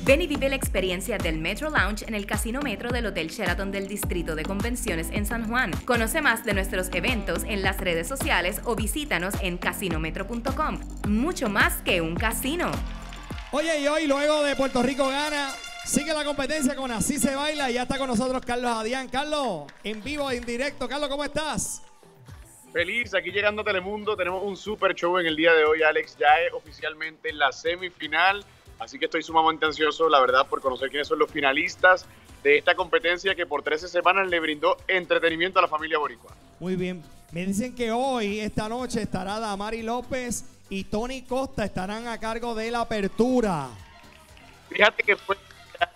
Ven y vive la experiencia del Metro Lounge en el Casino Metro del Hotel Sheraton del Distrito de Convenciones en San Juan. Conoce más de nuestros eventos en las redes sociales o visítanos en casinometro.com. Mucho más que un casino. Oye, y hoy, luego de Puerto Rico Gana, sigue la competencia con Así se baila y ya está con nosotros Carlos Adrián. Carlos, en vivo e en directo. Carlos, ¿cómo estás? Feliz, aquí llegando a Telemundo, tenemos un super show en el día de hoy, Alex. Ya es oficialmente la semifinal. Así que estoy sumamente ansioso, la verdad, por conocer quiénes son los finalistas de esta competencia que por 13 semanas le brindó entretenimiento a la familia boricua. Muy bien. Me dicen que hoy, esta noche, estará Damari López y Tony Costa estarán a cargo de la apertura. Fíjate que fue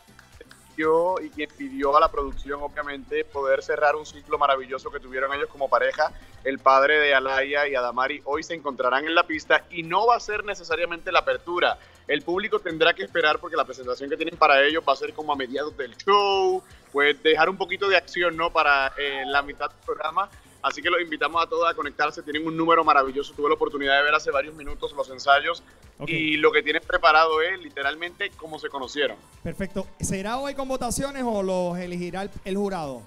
yo y quien pidió a la producción, obviamente, poder cerrar un ciclo maravilloso que tuvieron ellos como pareja. El padre de Alaya y Adamari hoy se encontrarán en la pista y no va a ser necesariamente la apertura. El público tendrá que esperar porque la presentación que tienen para ellos va a ser como a mediados del show, pues dejar un poquito de acción, ¿no? Para la mitad del programa. Así que los invitamos a todos a conectarse. Tienen un número maravilloso. Tuve la oportunidad de ver hace varios minutos los ensayos. Okay. Y lo que tienen preparado es literalmente cómo se conocieron. Perfecto. ¿Será hoy con votaciones o los elegirá el jurado?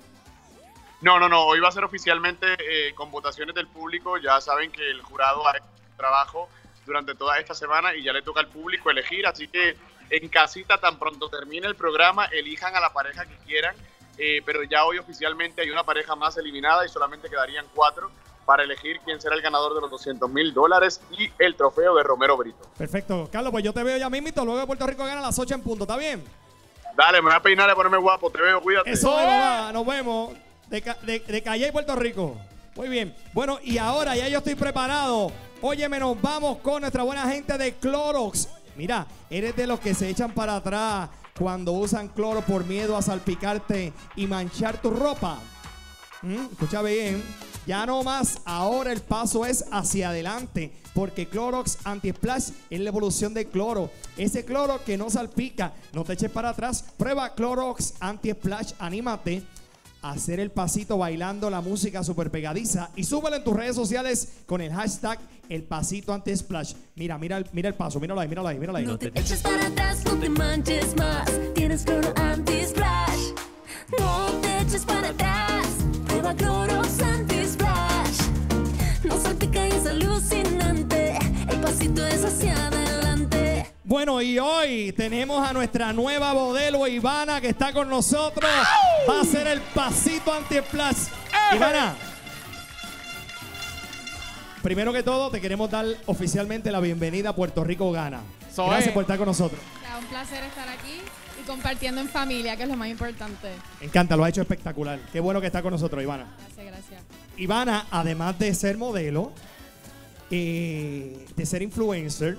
No. Hoy va a ser oficialmente con votaciones del público. Ya saben que el jurado ha hecho trabajo durante toda esta semana y ya le toca al público elegir. Así que en casita, tan pronto termine el programa, elijan a la pareja que quieran. Pero ya hoy oficialmente hay una pareja más eliminada y solamente quedarían 4 para elegir quién será el ganador de los $200,000 y el trofeo de Romero Brito. Perfecto. Carlos, pues yo te veo ya mismito. Luego de Puerto Rico Gana a las 8 en punto. ¿Está bien? Dale, me voy a peinar y a ponerme guapo. Te veo, cuídate. Eso es, mamá. Nos vemos. De Calle y Puerto Rico. Muy bien. Bueno, y ahora ya yo estoy preparado. Óyeme, nos vamos con nuestra buena gente de Clorox. Mira, eres de los que se echan para atrás cuando usan cloro por miedo a salpicarte y manchar tu ropa. Escucha bien. Ya no más, ahora el paso es hacia adelante, porque Clorox Anti-Splash es la evolución de cloro. Ese cloro que no salpica, no te eches para atrás. Prueba Clorox Anti-Splash, anímate a hacer el pasito bailando la música super pegadiza y súbelo en tus redes sociales con el hashtag El Pasito Anti-Splash. Mira el paso, míralo ahí. No te eches para atrás, no te manches más. Tienes Cloro Anti-Splash. No te eches para atrás. Prueba Clorox Anti-Splash. No salpica y es alucinante. El pasito es hacia adelante. Bueno, y hoy tenemos a nuestra nueva modelo Ivana que está con nosotros. Va a hacer el pasito Anti-Splash. Ivana, primero que todo te queremos dar oficialmente la bienvenida a Puerto Rico Gana. Gracias por estar con nosotros. Un placer estar aquí y compartiendo en familia, que es lo más importante. Me encanta, lo ha hecho espectacular. Qué bueno que está con nosotros, Ivana. Gracias. Ivana, además de ser modelo, de ser influencer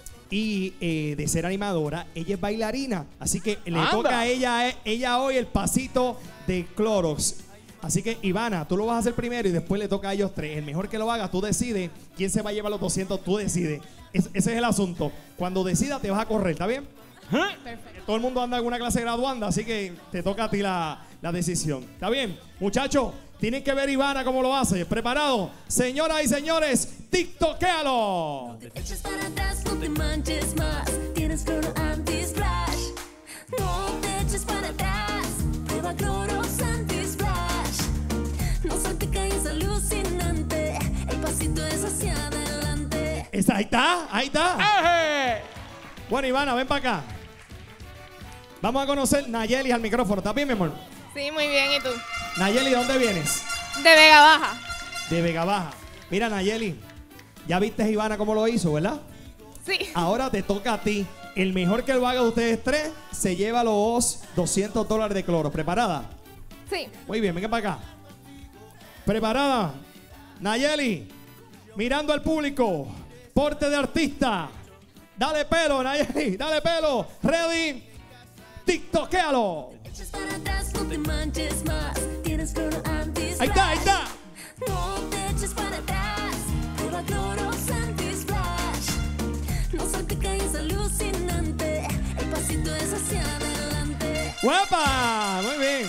y de ser animadora, ella es bailarina. Así que le toca a ella hoy el pasito de Clorox. Así que, Ivana, tú lo vas a hacer primero y después le toca a ellos 3. El mejor que lo haga, tú decides quién se va a llevar los 200, tú decides. Ese es el asunto. Cuando decidas, te vas a correr, ¿está bien? Perfecto. Todo el mundo anda en una clase graduanda, así que te toca a ti la decisión. ¿Está bien? Muchachos, tienen que ver Ivana cómo lo hace. ¿Preparado? Señoras y señores, TikTokéalo. No te eches para atrás, no te manches más. Tienes Cloro Anti-Splash. No te eches para atrás. Prueba Clorox Anti-Splash. No salpica y es alucinante. El pasito es hacia adelante. Ahí está. Bueno, Ivana, ven para acá. Vamos a conocer Nayeli al micrófono. ¿Estás bien, mi amor? Sí, muy bien. ¿Y tú? Nayeli, ¿de dónde vienes? De Vega Baja. De Vega Baja. Mira, Nayeli, ya viste a Ivana cómo lo hizo, ¿verdad? Sí. Ahora te toca a ti. El mejor que lo haga de ustedes 3 se lleva los $200 de cloro. ¿Preparada? Sí. Muy bien, venga para acá. ¿Preparada? Nayeli, mirando al público. Porte de artista. Dale pelo, Nayeli, dale pelo. Ready. TikTokéalo. Eches para atrás, no te manches más. Tienes Cloro Anti-Splash. Ahí está. No te eches para atrás. Prueba Clorox Anti-Splash. No salpica y es alucinante. El pasito es hacia adelante. ¡Guapa! Muy bien.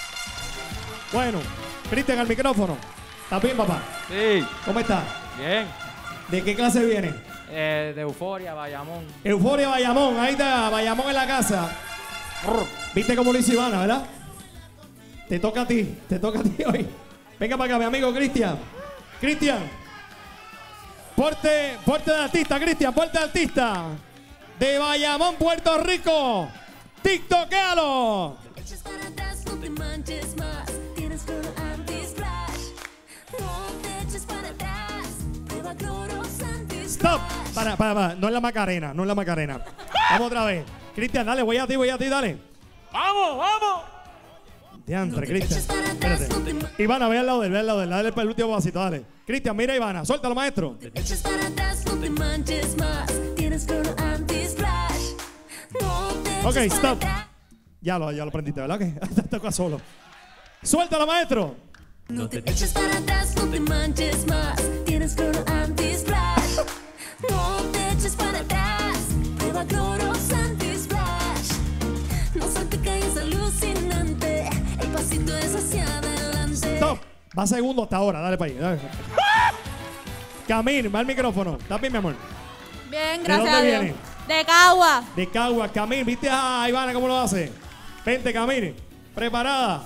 Bueno, Cristian al micrófono. ¿Estás bien, papá? Sí. ¿Cómo estás? Bien. ¿De qué clase viene? De Euforia, Bayamón. Euforia Bayamón, ahí está, Bayamón en la casa. ¿Viste cómo lo hizo Ivana, verdad? Te toca a ti hoy. Venga para acá, mi amigo Cristian. Cristian. Porte de artista, Cristian, porte de artista. De Bayamón, Puerto Rico. TikTokealo. Eches para atrás, no te manches más. Tienes cloro anti-splash. No te eches para atrás. Prueba Clorox anti-splash. Stop. Para. No es la Macarena, no es la Macarena. Vamos otra vez. Cristian, dale, voy a ti, dale. ¡Vamos! Diantre, Cristian. Espérate. Ivana, ve al lado de él, dale el último vasito, dale. Cristian, mira a Ivana, suéltalo, maestro. Eches para atrás, no te manches más. Tienes cloro anti-splash. No te eches Ok, para stop. atrás. Ya lo aprendiste, ¿verdad? Que te toca solo. Suéltalo, maestro. No te eches para atrás, no te manches más. Tienes cloro anti-splash. No te eches para atrás. Prueba Clorox anti-splash. No salpica y es alucinante. El pasito es hacia adelante. Stop. Va segundo hasta ahora, dale para ahí. Dale. Camil, va el micrófono. ¿Estás bien, mi amor? Bien, ¿De gracias dónde a Dios. viene? De Cagua. De Cagua, Camil. ¿Viste a Ivana cómo lo hace? Vente, Camil. Preparada.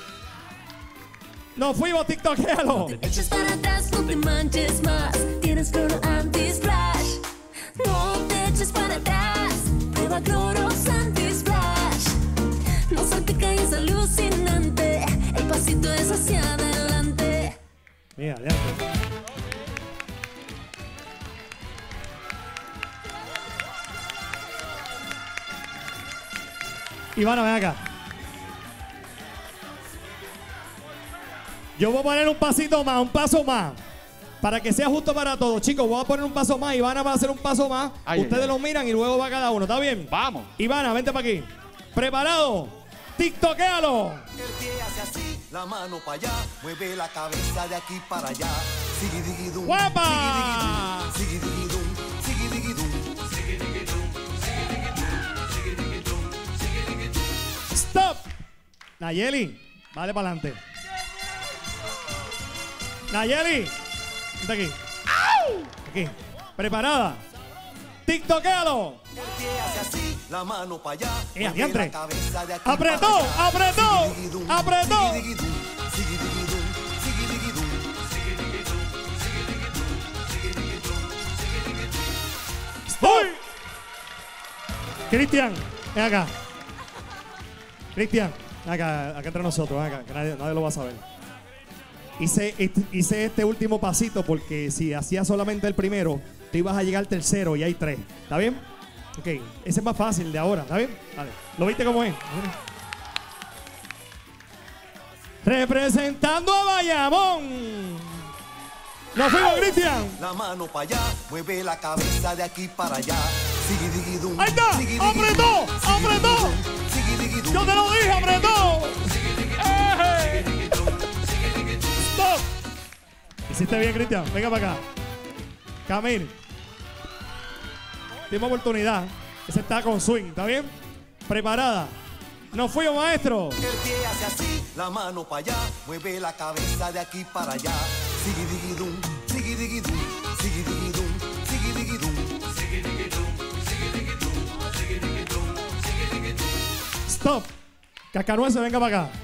Nos fuimos, TikTokealo. Eches para atrás, no te manches más. Tienes cloro anti-splash. No te eches para atrás. Prueba Clorox anti-splash. No salpica y es alucinante. El pasito es hacia adelante. Mira, ya. Ivana, ven acá. Yo voy a poner un pasito más, un paso más. Para que sea justo para todos. Chicos, voy a poner un paso más. Ivana va a hacer un paso más. Ustedes lo miran y luego va cada uno. ¿Está bien? Vamos. Ivana, vente para aquí. ¿Preparado? TikTokealo. El pie hace así, la mano para allá, mueve la cabeza de aquí para allá. Sigidiguidum, ¡Guapa! sigidiguidum, sigidiguidum, Stop. Nayeli, vale para adelante. Nayeli, vente aquí. Aquí. ¿Preparada? TikTokealo. el pie hace así, la mano para allá, mueve adiantre. la cabeza de aquí Apretó, para allá. apretó, Sigidiguidum, apretó. sigidiguidum, sigidiguidum, sigidiguidum. ¡Voy! Cristian, ven acá. Cristian, ven acá entre nosotros, ven acá, que nadie lo va a saber. Hice este último pasito porque si hacías solamente el primero, te ibas a llegar al tercero y hay 3. ¿Está bien? Ok, ese es más fácil de ahora, ¿está bien? Vale. ¿Lo viste cómo es? Representando a Bayamón. ¡Nos fuimos, Cristian! La mano para allá, mueve la cabeza de aquí para allá. Sigidiguidum, ¡Ahí está! sigidiguidum, ¡Apretó! ¡Apretó! sigidiguidum. ¡Yo te lo dije, apretó! ¡Stop! Hiciste bien, Cristian. Venga para acá. Camil. Última oportunidad. Ese está con swing, ¿está bien? Preparada. Nos fuimos, maestro. El pie hace así, la mano para allá, mueve la cabeza de aquí para allá. Sigidiguidum, sigidiguidum, sigidiguidum, sigidiguidum. Stop. Cascanueces, venga para acá.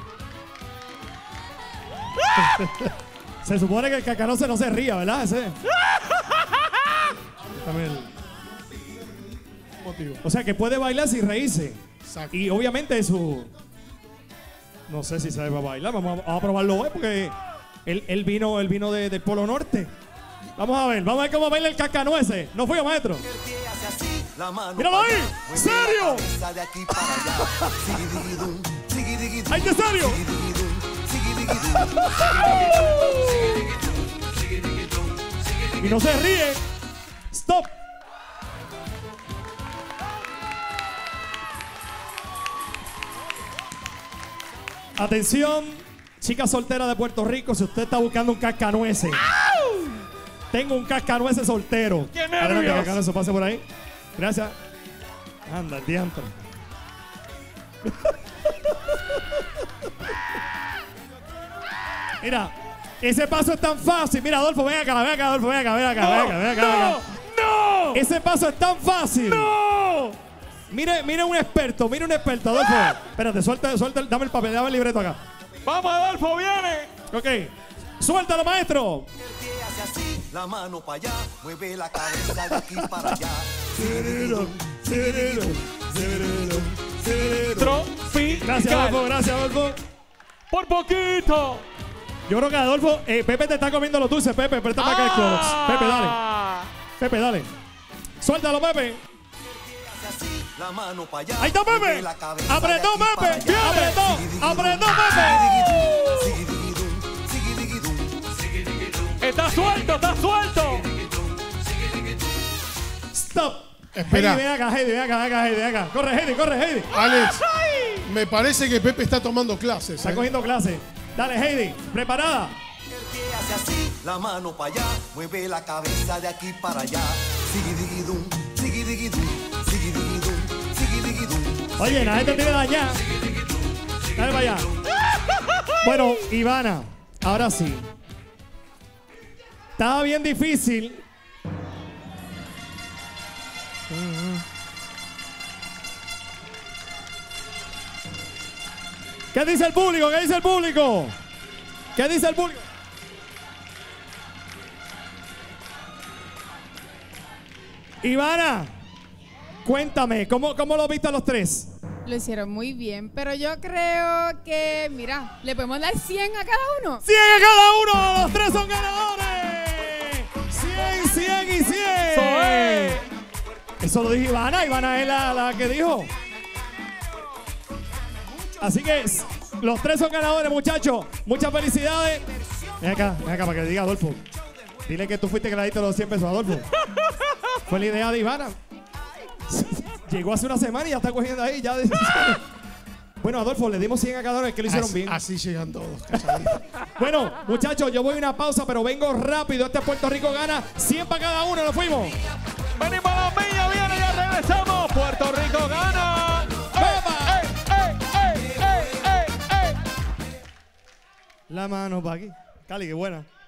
Se supone que el cascanueces no se ría, ¿verdad? Ese. También el motivo. O sea, que puede bailar sin reírse. Exacto. Y obviamente su... No sé si sabe bailar. Vamos a probarlo hoy porque él vino del Polo Norte. Vamos a ver cómo baila el cascanueces. ¿No fui, maestro? El pie hace así, la mano ¡Míralo para ahí! allá, mueve ¡Serio! la cabeza de aquí para allá. Sigidiguidum, sigidiguidum, ¡Ay, qué serio! sigidiguidum, sigidiguidum. Y no se ríe. Stop. Atención, chica soltera de Puerto Rico, si usted está buscando un cascanueces. Tengo un cascanueces soltero. ¡Qué nervios! Adelante, cascanueces, pase por ahí. Gracias. Anda, el diantre. Mira, ese paso es tan fácil. Mira, Adolfo, ven acá, Adolfo, ven acá. ¡No! ¡No! Ese paso es tan fácil. ¡No! Mire un experto, Adolfo. Espérate, suelta, dame el papel, dame el libreto acá. ¡Vamos, Adolfo, viene! Ok. Suéltalo, maestro. Que hace así, la mano para allá, mueve la cabeza de aquí para allá. Trofi. Gracias, Adolfo. Por poquito. Yo creo que Adolfo, Pepe te está comiendo los dulces, Pepe. Presta para acá el Clorox. Pepe, dale. Suéltalo, Pepe. La mano para allá. Ahí está, Pepe. mueve la cabeza Apretó, de aquí para Pepe. allá. Apretó, Pepe. Está suelto. Stop. Espera. Heidi, ven acá. Corre, Heidi. Alex, me parece que Pepe está tomando clases. Está cogiendo clase. Dale, Heidi. ¿Preparada? Que hace así, la mano para allá, mueve la cabeza de aquí para allá. Sigidiguidum, sigidiguidum, sigidiguidum, sigidiguidum. Oye, la gente tiene dañada. Dale para allá. Bueno, Ivana, ahora sí. Estaba bien difícil. ¿Qué dice el público? Ivana, cuéntame, ¿cómo lo viste a los tres? Lo hicieron muy bien, pero yo creo que, mira, le podemos dar 100 a cada uno. 100 a cada uno, los tres son ganadores. 100 y 100. Eso lo dijo Ivana es la que dijo. Así que los tres son ganadores, muchachos. Muchas felicidades. Ven acá para que le diga a Adolfo. Dile que tú fuiste que le diste los 100 pesos a Adolfo. Fue la idea de Ivana. Llegó hace una semana y ya está cogiendo ahí. Bueno, Adolfo, le dimos 100 a cada uno, es que lo hicieron bien. Así llegan todos. Bueno, muchachos, yo voy a una pausa, pero vengo rápido. Este Puerto Rico gana 100 para cada uno. Nos fuimos. Venimos a la milla, viene, ya regresamos. Puerto Rico gana. La mano para aquí. Cali, qué buena.